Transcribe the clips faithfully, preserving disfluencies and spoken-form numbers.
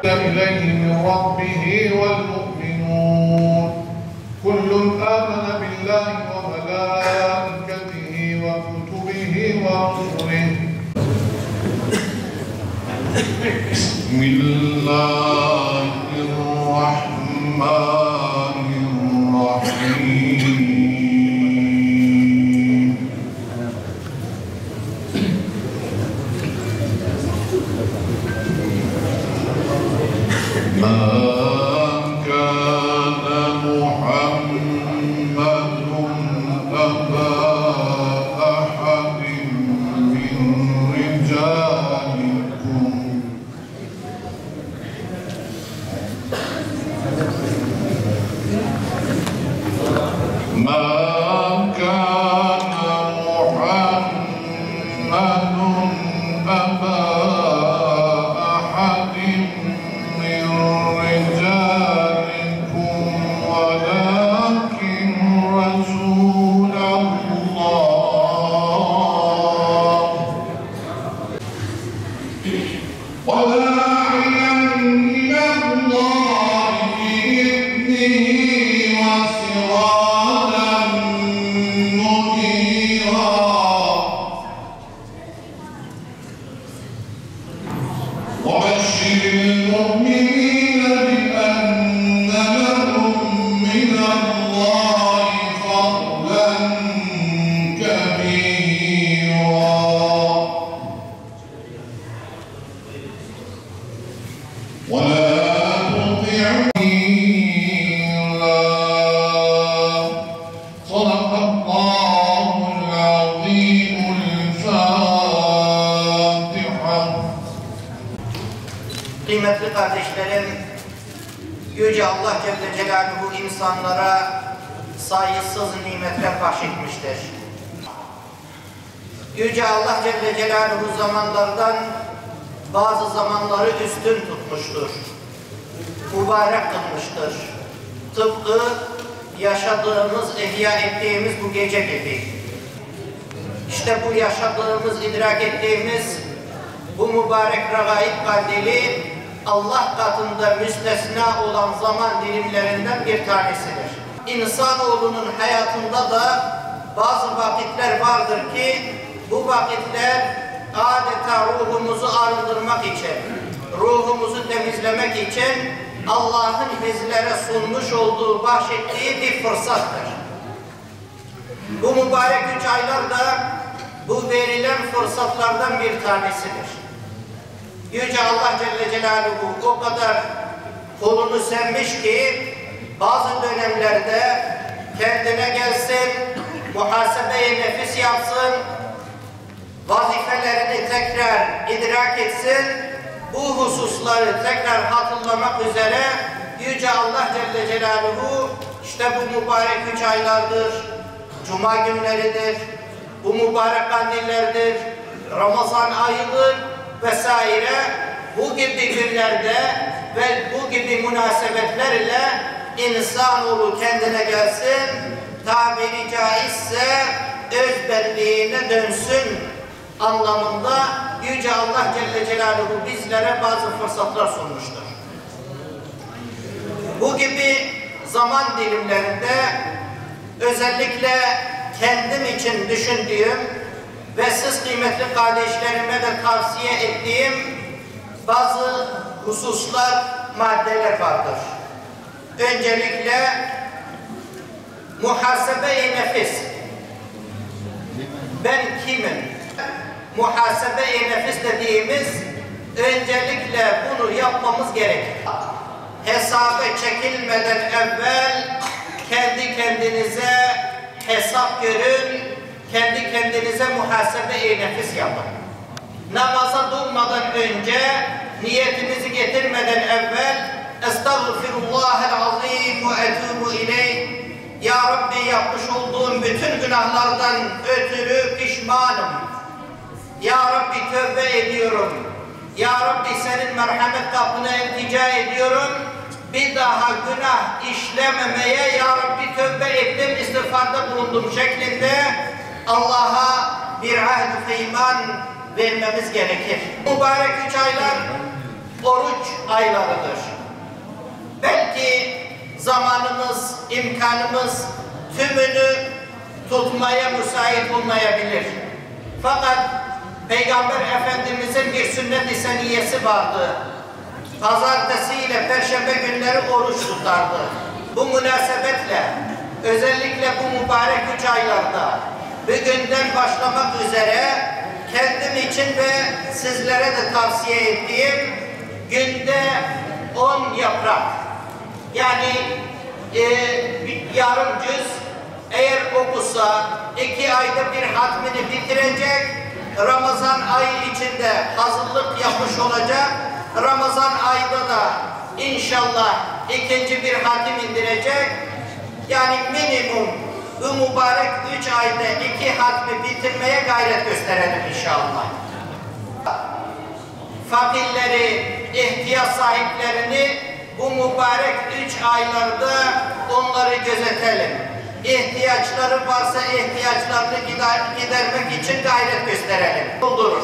إليه من ربه والمؤمنون كل آمن بالله وملائكته وكتبه ورسله بسم الله الرحمن الرحيم ما كان محمد أبا أحد من رجالكم ما كان محمد أبا أحد من رجالكم ولكن رسول الله وداعيا إلى الله بإذنه وسراجا منيرا وبشر المؤمنين بأن لهم من الله فضلا كبيرا ولا تطع صدق الله العظيم الفاتحة. Kıymetli kardeşlerim, Yüce Allah Celle Celaluhu insanlara sayısız nimetler bahşetmiştir. Yüce Allah Celle Celaluhu zamanlardan bazı zamanları üstün tutmuştur. Mübarek kılmıştır. Tıpkı yaşadığımız, ihya ettiğimiz bu gece gibi. İşte bu yaşadığımız, idrak ettiğimiz bu mübarek regaib kandili Allah katında müstesna olan zaman dilimlerinden bir tanesidir. İnsanoğlunun hayatında da bazı vakitler vardır ki bu vakitler adeta ruhumuzu arındırmak için, ruhumuzu temizlemek için Allah'ın bizlere sunmuş olduğu, bahşettiği bir fırsattır. Bu mübarek üç aylar da bu verilen fırsatlardan bir tanesidir. Yüce Allah Celle Celaluhu o kadar kolunu sermiş ki bazı dönemlerde kendine gelsin, muhasebe-i nefis yapsın, vazifelerini tekrar idrak etsin, bu hususları tekrar hatırlamak üzere Yüce Allah Celle Celaluhu işte bu mübarek üç aylardır, Cuma günleridir, bu mübarek kandillerdir, Ramazan ayıdır vesaire bu gibi günlerde ve bu gibi münasebetlerle insanoğlu kendine gelsin, tabiri caizse özbenliğine dönsün anlamında Yüce Allah Celle Celaluhu bizlere bazı fırsatlar sunmuştur. Bu gibi zaman dilimlerinde özellikle kendim için düşündüğüm ve siz kıymetli kardeşlerime de tavsiye ettiğim bazı hususlar, maddeler vardır. Öncelikle muhasebe-i nefis. Ben kimim? Muhasebe-i nefis dediğimiz öncelikle bunu yapmamız gerekir. Hesaba çekilmeden evvel kendi kendinize hesap görün, kendi kendinize muhasebe-i nefis yapın. Namaza durmadan önce niyetinizi getirmeden evvel Estağfirullahel-azim ve etûbü ileyh. Ya Rabbi, yapmış olduğum bütün günahlardan ötürü pişmanım. Ya Rabbi, tövbe ediyorum. Ya Rabbi, senin merhamet kapına iltica ediyorum. Bir daha günah işlememeye Ya Rabbi tövbe ettim, istiğfarda bulundum şeklinde Allah'a bir ahd-ı iman vermemiz gerekir. Mübarek üç aylar oruç aylarıdır. Belki zamanımız, imkanımız tümünü tutmaya müsait olmayabilir. Fakat Peygamber Efendimizin bir sünnet-i seniyesi vardı. Pazartesi ile Perşembe günleri oruç tutardı. Bu münasebetle özellikle bu mübarek üç aylarda bugünden başlamak üzere kendim için ve sizlere de tavsiye ettiğim günde on yaprak, yani e, yarım cüz eğer okusa iki ayda bir hatmini bitirecek, Ramazan ayı içinde hazırlık yapmış olacak, Ramazan ayında da inşallah ikinci bir hatim indirecek. Yani minimum bu mübarek üç ayda iki hatmi bitirmeye gayret gösterelim inşallah. Fakirleri, ihtiyaç sahiplerini bu mübarek üç aylarda onları gözetelim. İhtiyaçları varsa ihtiyaçlarını gidermek için gayret gösterelim. Buldurur.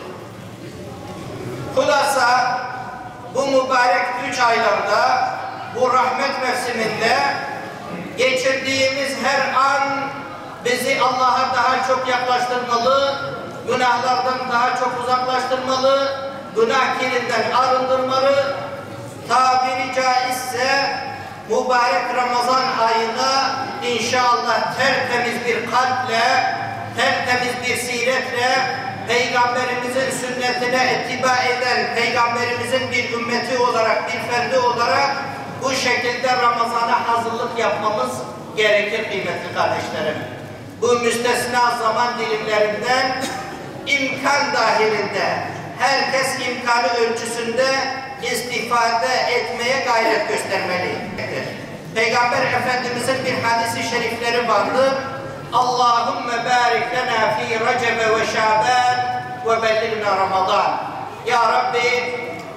Hulasa bu mübarek üç aylarda, bu rahmet mevsiminde geçirdiğimiz her an bizi Allah'a daha çok yaklaştırmalı, günahlardan daha çok uzaklaştırmalı, günah kirinden arındırmalı. Tabiri caizse mübarek Ramazan ayına inşallah tertemiz bir kalple, tertemiz bir siretle, Peygamberimizin sünnetine ittiba eden, Peygamberimizin bir ümmeti olarak, bir ferdi olarak bu şekilde Ramazan'a hazırlık yapmamız gerekir kıymetli kardeşlerim. Bu müstesna zaman dilimlerinden imkan dahilinde herkes imkanı ölçüsünde istifade etmeye gayret göstermelidir. Peygamber Efendimizin bir hadisi şerifleri vardı. Allahümme barik lena fi Recebe ve Şaban ve belligna Ramazan. Ya Rabbi,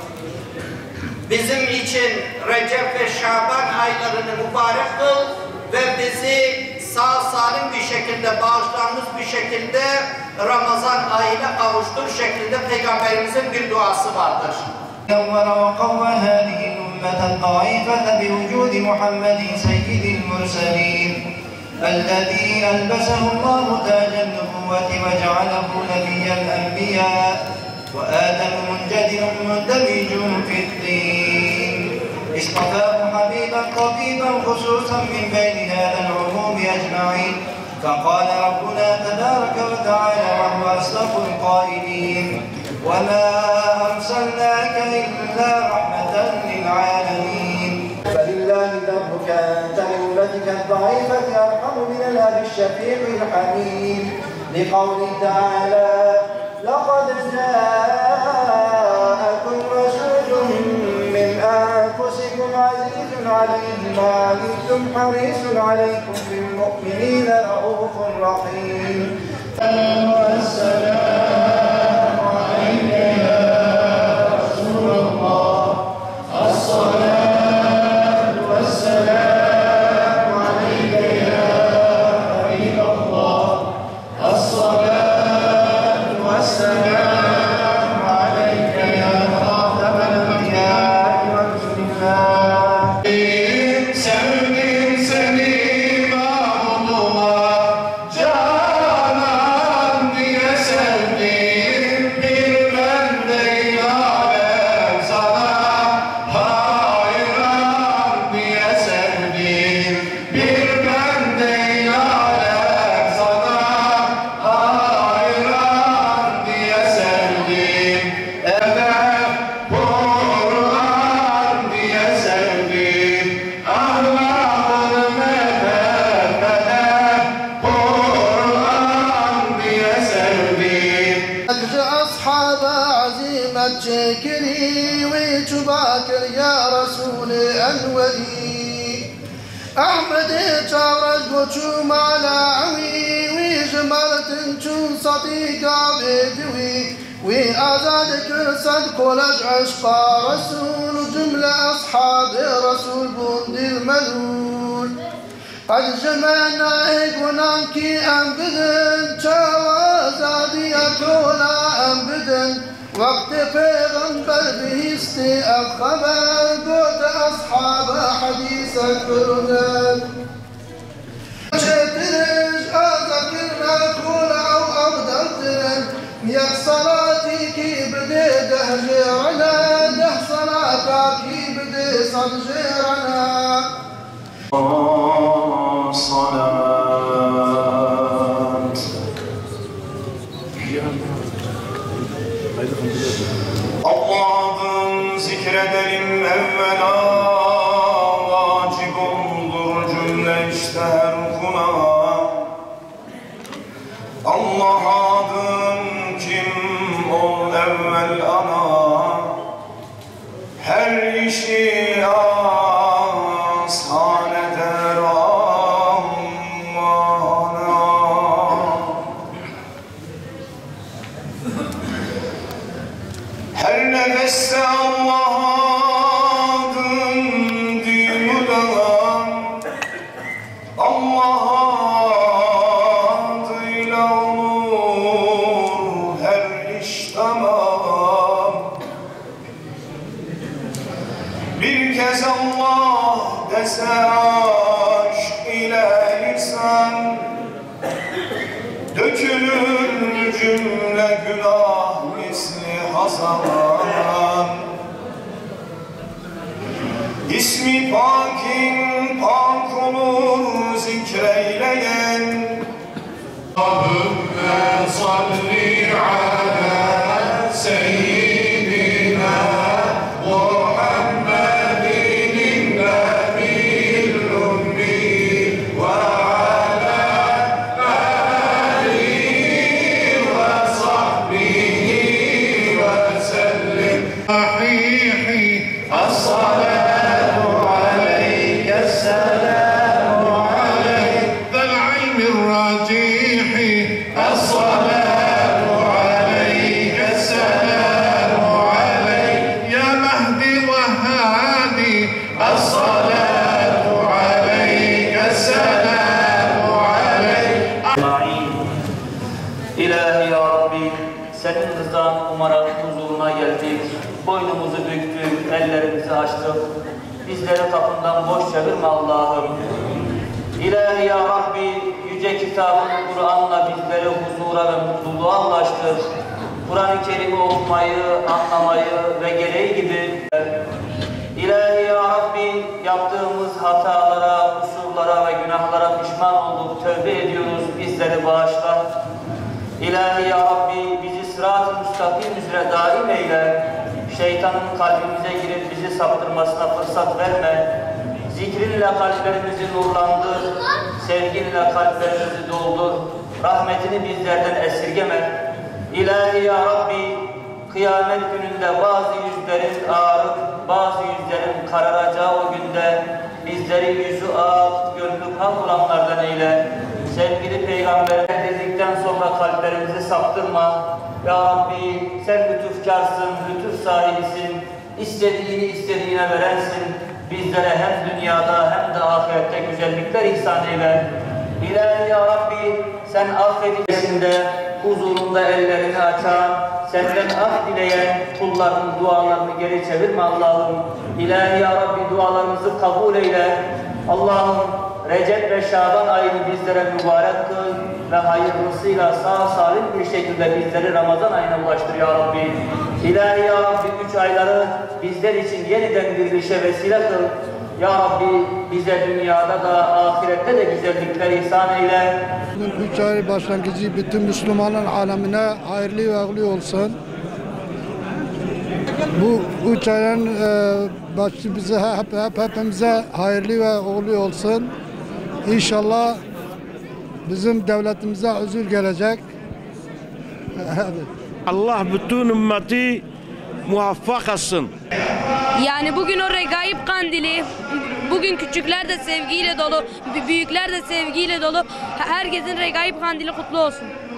bizim için Recep ve Şaban aylarını mübarek kıl ve bizi sağ salim bir şekilde, bağışlanmış bir şekilde Ramazan ayına kavuştur şeklinde Peygamberimizin bir duası vardır. كور وقوى هذه الأمة الضعيفة بوجود محمد سيد المرسلين الذي ألبسه الله تاج النبوة وجعله نبي الأنبياء وآدم منجدر مندمج في الدين اصطفاه حبيبا طبيبا خصوصا من بين هذا العموم أجمعين فقال ربنا تبارك وتعالى وهو أصدق القائلين وما أرسلناك إلا رحمة للعالمين فلله ذنبك أنت لأمتك الضعيفة أرحم من الأب الشفيق الحميم لقوله تعالى لقد جاءكم رسول من أنفسكم عزيز عليه ما عنتم حريص عليكم بالمؤمنين رؤوف رحيم والسلام عليك يا رسول الله الصلاة والسلام عليك يا حبيب الله الصلاة والسلام عليك يا خاتم الأنبياء ورسل الله Sevdim seni Mahmud'uma, Canan diye sevdim, bir ben değil alem sana, hayran diye sevdim, bir ben değil alem sana, hayran diye sevdim, evet Kur'an diye sevdim, Allah'ın mehbete, Kur'an diye sevdim. أجزع أصحاب عزيمة شكري وشباكر يا رسول أنوري أحمد شارج وشوم على عوي وجمالة شون صديقة بدوي وأزادك رسد كلج عشقا رسول جملة أصحاب رسول بند الملول قد جمعنا إيقونانكي أنبدن شوازادي أكولا أنبدن وقت پیغمبر بیستی اب خبر گوت اصحاب حدیثت برودت چترش آزکر نکول او افضلترن یک صلاتی کی بده ده جیرنا ده صلاتا کی بده صد جیرنا صلاة Allah'ım zikredelim evvela vacip olur cümle işte her kula. Allah adım kim ol evvel ana, her işi asan eder amana. Her nefeste Allah adın duyulan, Allah adıyla olur her iş tamam. Bir kez Allah dese aşk ile lisan, dökülür cümle günah misli hazan. İsmi pakin pak olur zikreyleyen. Allahümme salli ala seyyidina Muhammedin nebiyil ummi ve ala alihi ve sahbihi ve sellim. Sahihi as-salatu aleyke s-selamu aleyke zel ilmi racihi as-salatu aleyke s-selamu aleyke ya Mehdi ve Hadi as-salatu aleyke s-selamu aleyke. İlahi ya Rabbi, senin rızan umarak huzuruna geldik. Boynumuzu büktük, ellerimizi açtık. Bizleri kapından boş çevirme Allah'ım. İlahi ya Rabbi, yüce kitabın Kur'an'la bizleri huzura ve mutluluğa ulaştır. Kur'an-ı Kerim'i okumayı, anlamayı ve gereği gibi. İlahi ya Rabbi, yaptığımız hatalara, kusurlara ve günahlara pişman olduk, tövbe ediyoruz, bizleri bağışla. İlahi ya Rabbi, bizi sırat-ı müstakim üzere daim eyle. Şeytanın kalbimize girip bizi saptırmasına fırsat verme. Zikrinle kalplerimizi nurlandır, sevginle kalplerimizi doldur. Rahmetini bizlerden esirgeme. İlahi ya Rabbi, kıyamet gününde bazı yüzlerin ağarıp, bazı yüzlerin kararacağı o günde bizleri yüzü ak, gönlü kan olanlardan eyle. Sevgili Peygamber dedikten sonra kalplerimizi saptırma. Ya Rabbi, sen lütufkarsın, lütuf sahibisin. İstediğini istediğine verensin. Bizlere hem dünyada hem de ahirette güzellikler ihsan eyle. İlahi ya Rabbi, sen affedilmesinde, huzurunda ellerini açan, senden af dileyen kulların dualarını geri çevirme Allah'ım. İlahi ya Rabbi, dualarımızı kabul eyle. Allah'ım, Recep ve Şaban ayını bizlere mübarek kıl ve hayırlısıyla sağ salim bir şekilde bizleri Ramazan ayına ulaştır ya Rabbi. İlahi ya Rabbi, üç ayları bizler için yeniden dirilişe vesile kıl. Ya Rabbi, bize dünyada da ahirette de güzellikler ihsan eyle. Bugün üç ay başlangıcı bütün Müslümanların alemine hayırlı ve uğurlu olsun. Bu üç ayın e, başı bize hep, hep hepimize hayırlı ve uğurlu olsun. İnşallah bizim devletimize özür gelecek. Allah bütün ümmeti muvaffak etsin. Yani bugün o regaib kandili, bugün küçükler de sevgiyle dolu, büyükler de sevgiyle dolu. Herkesin regaib kandili kutlu olsun.